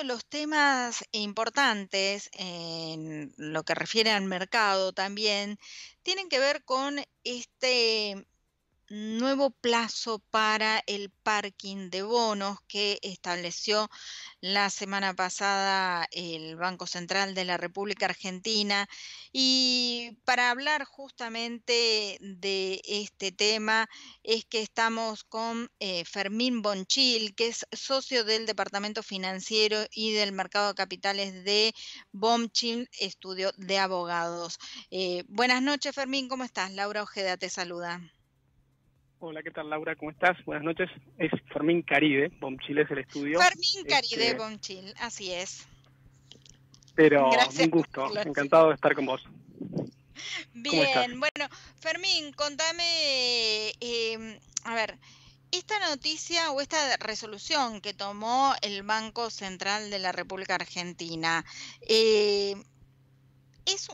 de los temas importantes en lo que refiere al mercado también tienen que ver con este nuevo plazo para el parking de bonos que estableció la semana pasada el Banco Central de la República Argentina. Y para hablar justamente de este tema es que estamos con Fermín Bonchil, que es socio del Departamento Financiero y del Mercado de Capitales de Bonchil Estudio de Abogados. Buenas noches, Fermín, ¿cómo estás? Laura Ojeda te saluda. Hola, ¿qué tal, Laura? ¿Cómo estás? Buenas noches. Es Fermín Caribe, Bonchil es el estudio. Fermín Caribe Bonchil, así es. Pero Gracias un por gusto, aclarar. encantado de estar con vos. ¿Cómo estás? Bien, bueno, Fermín, contame, a ver, esta noticia o esta resolución que tomó el Banco Central de la República Argentina, eh, es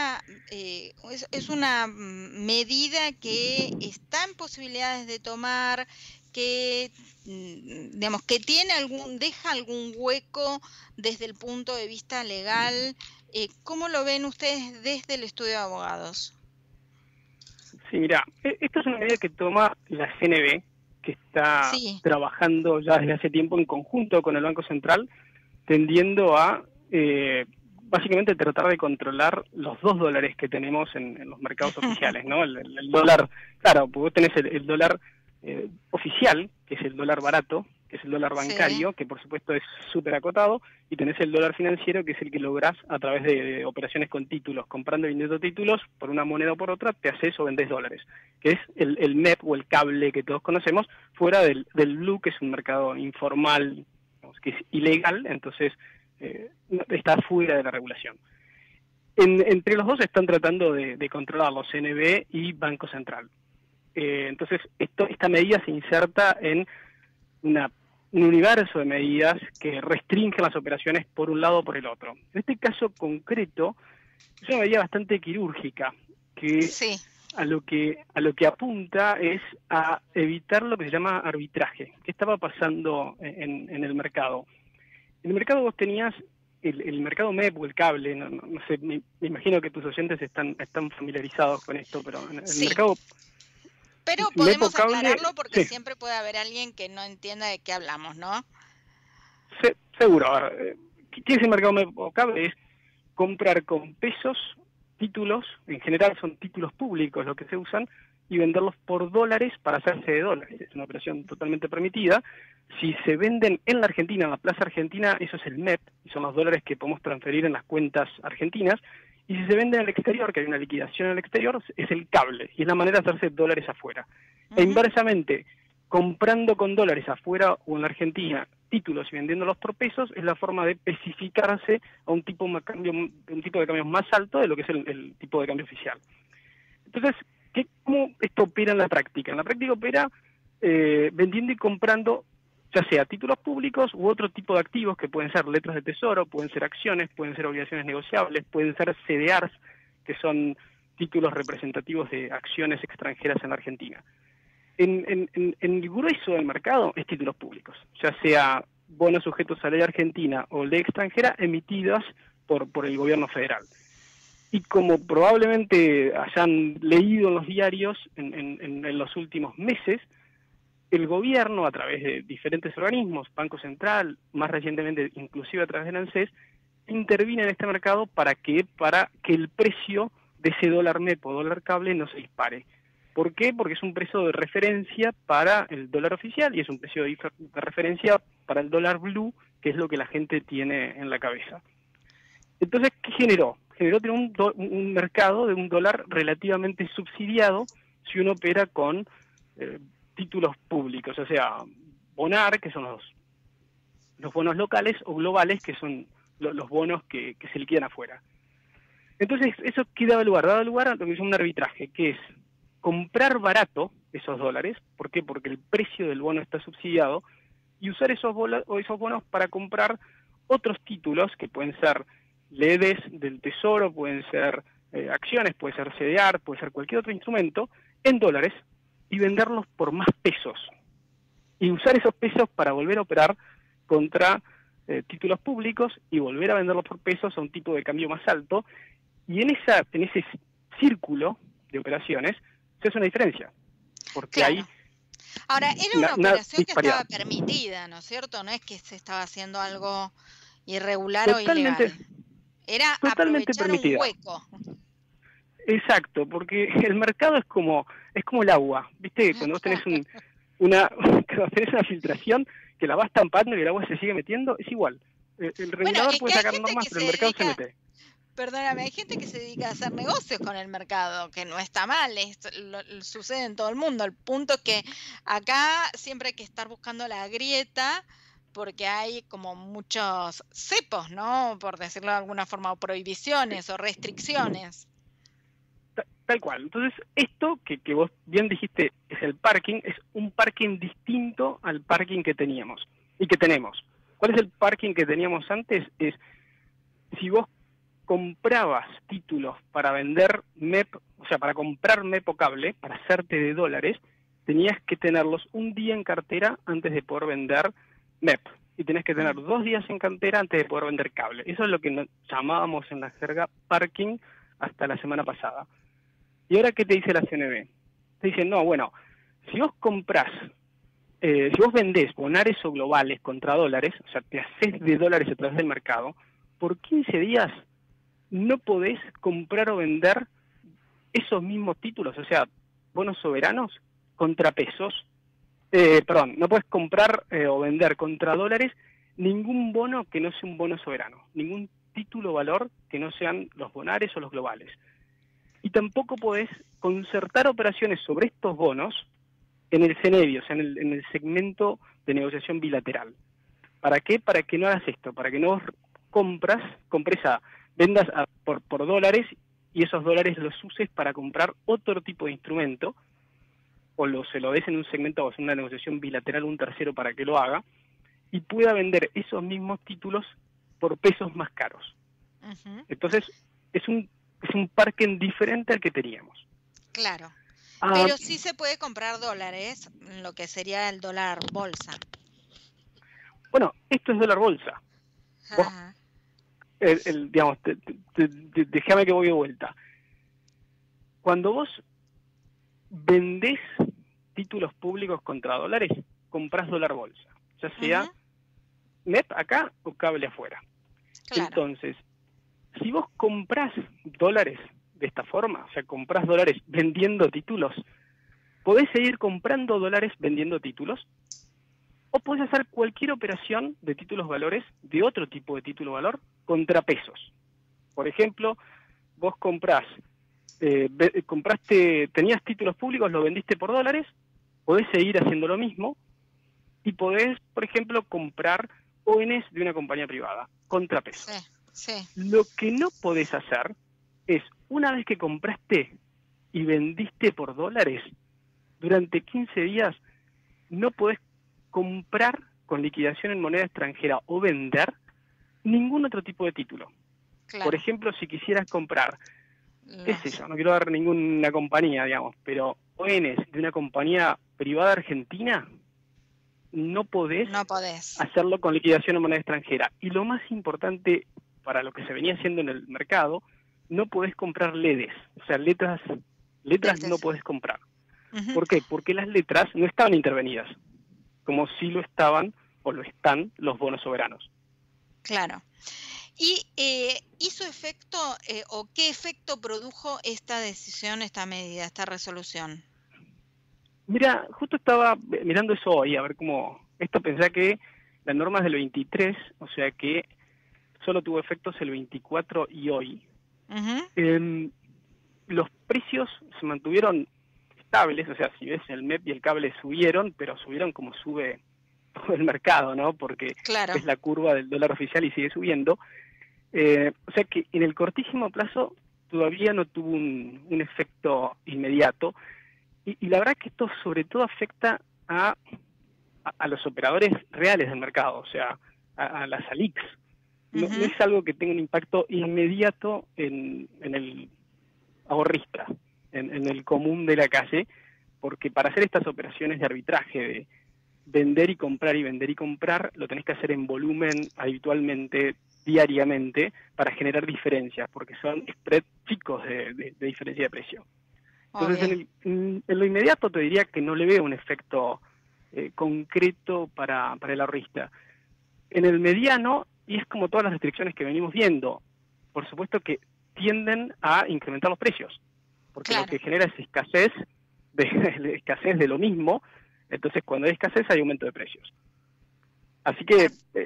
una medida que está en posibilidades de tomar, que digamos que deja algún hueco desde el punto de vista legal. ¿Cómo lo ven ustedes desde el estudio de abogados? Sí, mira, esta es una medida que toma la CNB, que está Sí. trabajando ya desde hace tiempo en conjunto con el Banco Central, tendiendo a básicamente tratar de controlar los $2 que tenemos en los mercados oficiales, ¿no? El dólar, claro, porque vos tenés el dólar oficial, que es el dólar barato, que es el dólar Sí. bancario, que por supuesto es súper acotado, y tenés el dólar financiero, que es el que lográs a través de operaciones con títulos, comprando y vendiendo títulos por una moneda o por otra, te haces o vendés dólares, que es el MEP o el cable que todos conocemos, fuera del blue, que es un mercado informal, digamos, que es ilegal, entonces está fuera de la regulación. Entre los dos están tratando de controlar los CNB y Banco Central. Entonces, esta medida se inserta en un universo de medidas que restringen las operaciones por un lado o por el otro. En este caso concreto, es una medida bastante quirúrgica, que Sí. a lo que apunta es a evitar lo que se llama arbitraje. ¿Qué estaba pasando en el mercado? En el mercado vos tenías el mercado MEP o el cable, no sé, me imagino que tus oyentes están familiarizados con esto, pero en el Sí, mercado pero MEP o podemos cable, aclararlo porque sí, siempre puede haber alguien que no entienda de qué hablamos, ¿no? seguro. A ver, ¿qué es el mercado MEP o cable? Es comprar con pesos títulos, en general son títulos públicos los que se usan, y venderlos por dólares para hacerse de dólares. Es una operación totalmente permitida. Si se venden en la Argentina, en la plaza argentina, eso es el MEP, y son los dólares que podemos transferir en las cuentas argentinas. Y si se venden al exterior, que hay una liquidación en el exterior, es el cable, y es la manera de hacerse dólares afuera. E Ujú. inversamente, comprando con dólares afuera o en la Argentina títulos y vendiéndolos por pesos, es la forma de especificarse a un tipo de cambio más alto de lo que es el tipo de cambio oficial. Entonces, ¿cómo esto opera en la práctica? En la práctica opera vendiendo y comprando, ya sea títulos públicos u otro tipo de activos que pueden ser letras de tesoro, pueden ser acciones, pueden ser obligaciones negociables, pueden ser CDRs, que son títulos representativos de acciones extranjeras en la Argentina. En el grueso del mercado es títulos públicos, ya sea bonos sujetos a ley argentina o ley extranjera emitidas por el gobierno federal. Y como probablemente hayan leído en los diarios en los últimos meses, el gobierno, a través de diferentes organismos, Banco Central, más recientemente inclusive a través del ANSES, interviene en este mercado para que el precio de ese dólar MEP o dólar cable no se dispare. ¿Por qué? Porque es un precio de referencia para el dólar oficial y es un precio de referencia para el dólar blue, que es lo que la gente tiene en la cabeza. Entonces, ¿qué generó? Generó tener un mercado de un dólar relativamente subsidiado si uno opera con títulos públicos, o sea, Bonar, que son los bonos locales, o globales, que son los bonos que se liquidan afuera. Entonces, eso daba lugar a lo que se llama un arbitraje, que es comprar barato esos dólares. ¿Por qué? Porque el precio del bono está subsidiado, y usar esos bonos para comprar otros títulos que pueden ser LEDs del tesoro, pueden ser acciones, puede ser CDR, puede ser cualquier otro instrumento, en dólares, y venderlos por más pesos. Y usar esos pesos para volver a operar contra títulos públicos y volver a venderlos por pesos a un tipo de cambio más alto, y en ese círculo de operaciones se hace una diferencia, porque hay Claro. Ahora, era una una operación que disparidad. estaba permitida, ¿no es cierto? No es que se estaba haciendo algo irregular o Totalmente, ilegal. Era totalmente aprovechar un permitida. hueco. Exacto, porque el mercado es como el agua, ¿viste? Cuando vos tenés cuando tenés una filtración que la vas tampando y el agua se sigue metiendo, es igual. El Bueno, regulador es puede que hay sacar gente normas, que pero se el mercado se dedica, mete. perdóname, hay gente que se dedica a hacer negocios con el mercado, que no está mal, sucede en todo el mundo. El punto es que acá siempre hay que estar buscando la grieta porque hay como muchos cepos, ¿no? Por decirlo de alguna forma, o prohibiciones o restricciones. Tal cual. Entonces, esto que vos bien dijiste es el parking, es un parking distinto al parking que teníamos y que tenemos. ¿Cuál es el parking que teníamos antes? Es si vos comprabas títulos para vender MEP, o sea, para comprar MEP o cable, para hacerte de dólares, tenías que tenerlos un día en cartera antes de poder vender MEP. Y tenías que tener 2 días en cartera antes de poder vender cable. Eso es lo que llamábamos en la jerga parking hasta la semana pasada. ¿Y ahora qué te dice la CNB? Te dicen, no, bueno, si vos comprás, si vos vendés bonares o globales contra dólares, o sea, te haces de dólares a través del mercado, por 15 días no podés comprar o vender esos mismos títulos, o sea, bonos soberanos contra pesos. Perdón, no puedes comprar o vender contra dólares ningún bono que no sea un bono soberano, ningún título valor que no sean los bonares o los globales. Y tampoco podés concertar operaciones sobre estos bonos en el CENEBI, o sea, en el segmento de negociación bilateral. ¿Para qué? Para que no hagas esto, para que no vendas por dólares y esos dólares los uses para comprar otro tipo de instrumento, o se lo des en un segmento o en una negociación bilateral a un tercero para que lo haga, y pueda vender esos mismos títulos por pesos más caros. Entonces, es un parking diferente al que teníamos. Claro. Pero sí se puede comprar dólares, lo que sería el dólar bolsa. Bueno, esto es dólar bolsa. Vos, digamos, déjame que voy de vuelta. Cuando vos vendés títulos públicos contra dólares, comprás dólar bolsa, ya sea MEP acá o cable afuera. Claro. Entonces, si vos comprás dólares de esta forma, o sea, comprás dólares vendiendo títulos, podés seguir comprando dólares vendiendo títulos, o podés hacer cualquier operación de títulos valores, de otro tipo de título valor, contra pesos. Por ejemplo, vos tenías títulos públicos, los vendiste por dólares, podés seguir haciendo lo mismo, y podés, por ejemplo, comprar ONs de una compañía privada, contra pesos. Sí. Lo que no podés hacer es, una vez que compraste y vendiste por dólares, durante 15 días no podés comprar con liquidación en moneda extranjera o vender ningún otro tipo de título. Claro. Por ejemplo, si quisieras comprar, qué sé yo, no quiero dar ninguna compañía, digamos, pero ONs de una compañía privada argentina, no podés hacerlo con liquidación en moneda extranjera. Y lo más importante para lo que se venía haciendo en el mercado, no podés comprar LEDs, o sea, letras no podés comprar. ¿Por qué? Porque las letras no estaban intervenidas, como sí lo estaban o lo están los bonos soberanos. Claro. ¿Y hizo efecto o qué efecto produjo esta decisión, esta medida, esta resolución? Mira, justo estaba mirando eso hoy, a ver cómo... Esto pensá que la norma es del 23, o sea que solo tuvo efectos el 24 y hoy. Los precios se mantuvieron estables, o sea, si ves el MEP y el cable subieron, pero subieron como sube todo el mercado, ¿no? Porque claro, es la curva del dólar oficial y sigue subiendo. O sea que en el cortísimo plazo todavía no tuvo un efecto inmediato, y la verdad que esto sobre todo afecta a los operadores reales del mercado, o sea, a las ALICs. No es algo que tenga un impacto inmediato en el ahorrista, en el común de la calle, porque para hacer estas operaciones de arbitraje vender y comprar y vender y comprar, lo tenés que hacer en volumen habitualmente, diariamente, para generar diferencias, porque son spreads chicos de diferencia de precio. Entonces, Obvio. en lo inmediato te diría que no le veo un efecto concreto para el ahorrista. En el mediano, y es como todas las restricciones que venimos viendo, por supuesto que tienden a incrementar los precios, porque lo Claro. que genera es escasez escasez de lo mismo. Entonces cuando hay escasez hay aumento de precios. Así que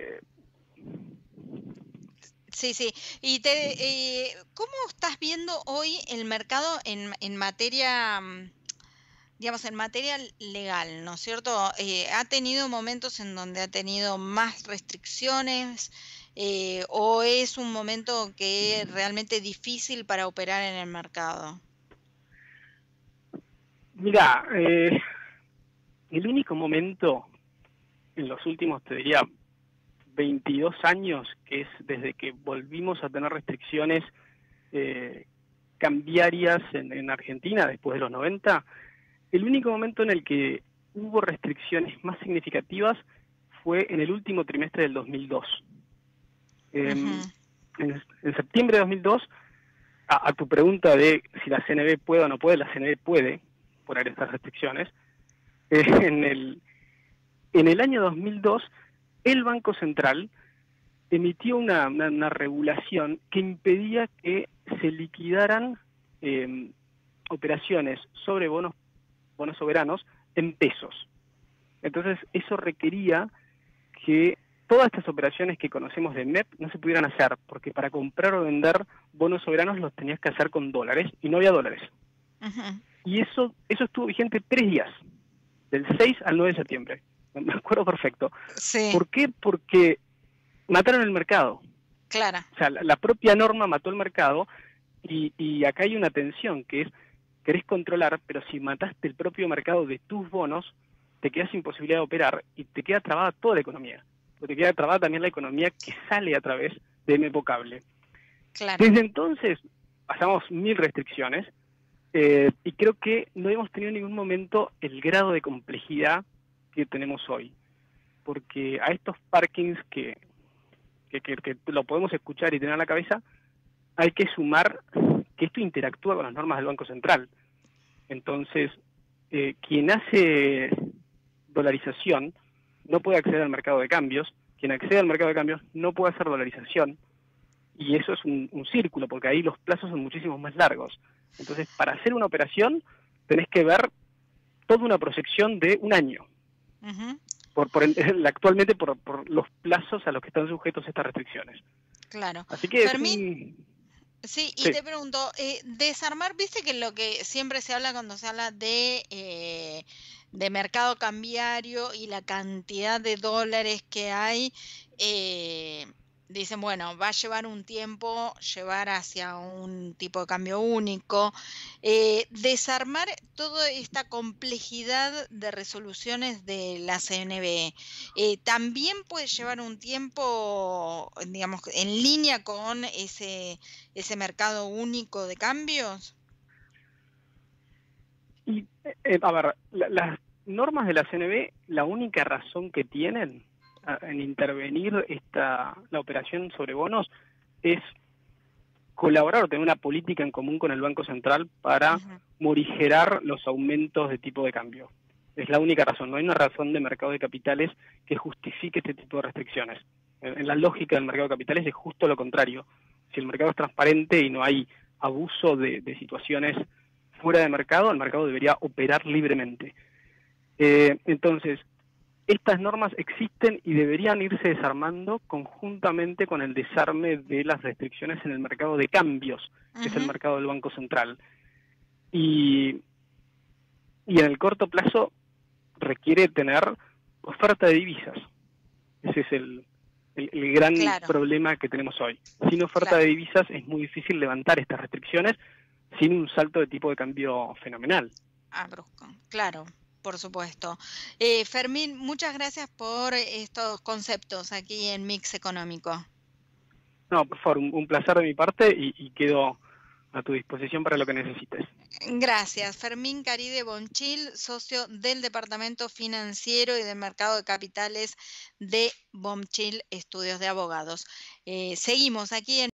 Sí, sí. ¿Cómo estás viendo hoy el mercado en materia, digamos, en materia legal, ¿no es cierto? ¿Ha tenido momentos en donde ha tenido más restricciones o es un momento que es realmente difícil para operar en el mercado? mira, el único momento en los últimos, te diría, 22 años, que es desde que volvimos a tener restricciones cambiarias en Argentina después de los 90, el único momento en el que hubo restricciones más significativas fue en el último trimestre del 2002. Ujú. En septiembre de 2002, a tu pregunta de si la CNB puede o no puede, la CNB puede poner estas restricciones. En el año 2002, el Banco Central emitió una regulación que impedía que se liquidaran operaciones sobre bonos soberanos en pesos. Entonces, eso requería que todas estas operaciones que conocemos de MEP no se pudieran hacer, porque para comprar o vender bonos soberanos los tenías que hacer con dólares, y no había dólares. Ujú. Y eso estuvo vigente 3 días, del 6 al 9 de septiembre. Me acuerdo perfecto. Sí, ¿Por qué? Porque mataron el mercado. claro. O sea, la propia norma mató el mercado, y acá hay una tensión, que es, querés controlar, pero si mataste el propio mercado de tus bonos, te quedas sin posibilidad de operar y te queda trabada toda la economía. Porque te queda trabada también la economía que sale a través de MEPO Cable. Claro. Desde entonces pasamos 1000 restricciones, y creo que no hemos tenido en ningún momento el grado de complejidad que tenemos hoy. Porque a estos parkings que lo podemos escuchar y tener en la cabeza, hay que sumar que esto interactúa con las normas del Banco Central. Entonces, quien hace dolarización no puede acceder al mercado de cambios, quien accede al mercado de cambios no puede hacer dolarización, y eso es un círculo, porque ahí los plazos son muchísimo más largos. Entonces, para hacer una operación tenés que ver toda una proyección de un año, Ujú. actualmente por los plazos a los que están sujetos estas restricciones. Claro. Así que es Fermín, un... sí, y Sí. te pregunto, desarmar, viste que lo que siempre se habla cuando se habla de mercado cambiario y la cantidad de dólares que hay, eh, dicen, bueno, va a llevar un tiempo llevar hacia un tipo de cambio único. Desarmar toda esta complejidad de resoluciones de la CNB. También puede llevar un tiempo, digamos, en línea con ese mercado único de cambios. Y, a ver, las normas de la CNB, la única razón que tienen en intervenir la operación sobre bonos es colaborar o tener una política en común con el Banco Central para Ujú. morigerar los aumentos de tipo de cambio. Es la única razón, no hay una razón de mercado de capitales que justifique este tipo de restricciones. En la lógica del mercado de capitales es justo lo contrario. Si el mercado es transparente y no hay abuso de situaciones fuera de mercado, el mercado debería operar libremente. Entonces, estas normas existen y deberían irse desarmando conjuntamente con el desarme de las restricciones en el mercado de cambios, que es el Ujú. mercado del Banco Central. Y, y en el corto plazo requiere tener oferta de divisas. Ese es el gran Claro, problema que tenemos hoy. Sin oferta de claro. divisas es muy difícil levantar estas restricciones sin un salto de tipo de cambio fenomenal. Brusco, claro, por supuesto. Fermín, muchas gracias por estos conceptos aquí en Mix Económico. No, por favor, un placer de mi parte, y quedo a tu disposición para lo que necesites. Gracias. Fermín Caride Bonchil, socio del Departamento Financiero y del Mercado de Capitales de Bonchil Estudios de Abogados. Seguimos aquí en